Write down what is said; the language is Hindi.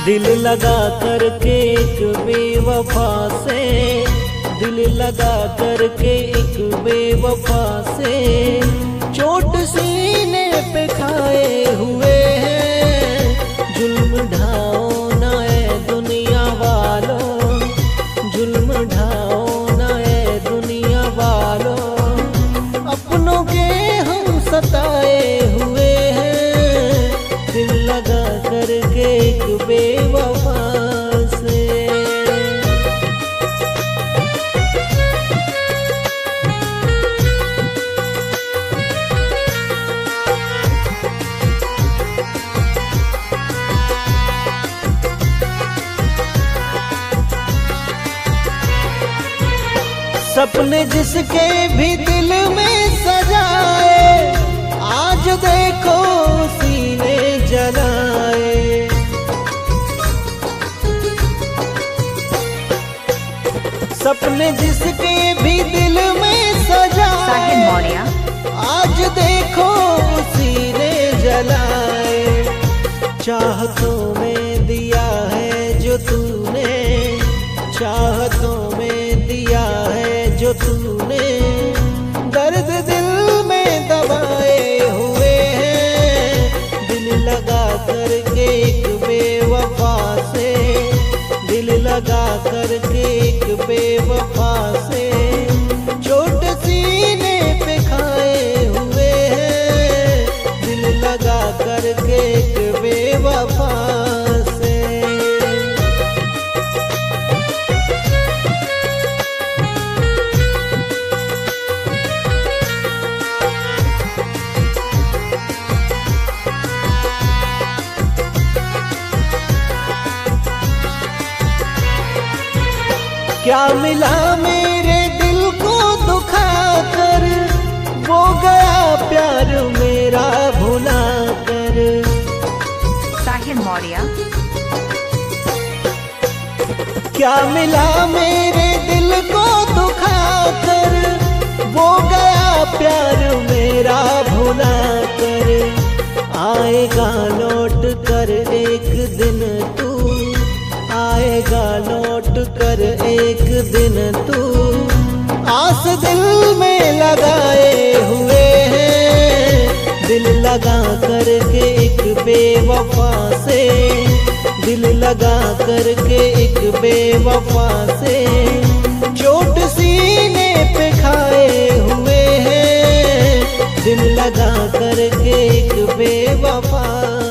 दिल लगा करके एक बेवफा से, दिल लगा करके एक बेवफा से चोट सीने पे खाए हुए हैं। जुल्म ढाओ ना ए दुनिया वालों, जुल्म ढाओ ना ए दुनिया वालों, अपनों के हम सताए हुए हैं। दिल लगा करके एक बेवफा से। सपने जिसके भी दिल में सजाए, आज देखो सीने जलाए। सपने जिसके भी दिल में सजाए, आज देखो सीने जलाए। चाहतों में दिया है जो तूने, चाहतों में दिया है जो तूने, दर्द दिल में दबाए हुए हैं। दिल लगा करके एक बेवफा से, दिल लगा करके एक बेवफा से चोट सीने पे खाए हुए हैं। दिल लगा करके एक बेवफा से। क्या मिला मेरे दिल को दुखा कर, वो गया प्यार मेरा भुला कर। साहिल मौर्य। क्या मिला मेरे दिल को दुखा कर, वो गया प्यार मेरा भुला कर। आएगा लौट कर एक दिन तू, आएगा लौट कर एक दिन तू, आस दिल में लगाए हुए हैं। दिल लगा करके एक बेवफा से, दिल लगा करके एक बेवफा से चोट सीने पे खाए हुए हैं। दिल लगा करके एक बेवफा